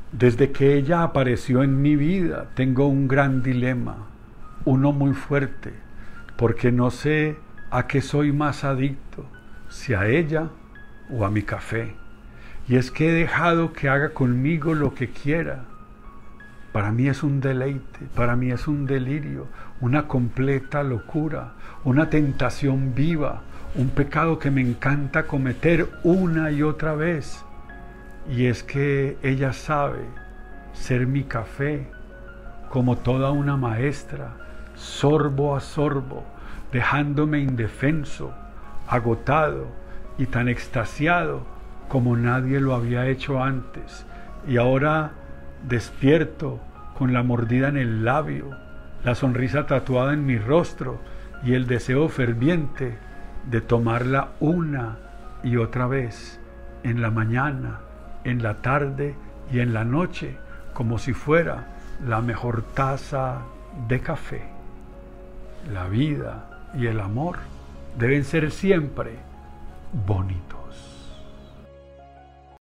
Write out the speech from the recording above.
Desde que ella apareció en mi vida, tengo un gran dilema, uno muy fuerte, porque no sé a qué soy más adicto, si a ella o a mi café. Y es que he dejado que haga conmigo lo que quiera. Para mí es un deleite, para mí es un delirio, una completa locura, una tentación viva, un pecado que me encanta cometer una y otra vez. Y es que ella sabe ser mi café como toda una maestra, sorbo a sorbo, dejándome indefenso, agotado y tan extasiado como nadie lo había hecho antes. Y ahora despierto con la mordida en el labio, la sonrisa tatuada en mi rostro y el deseo ferviente de tomarla una y otra vez, en la mañana, en la tarde y en la noche, como si fuera la mejor taza de café. La vida y el amor deben ser siempre bonitos.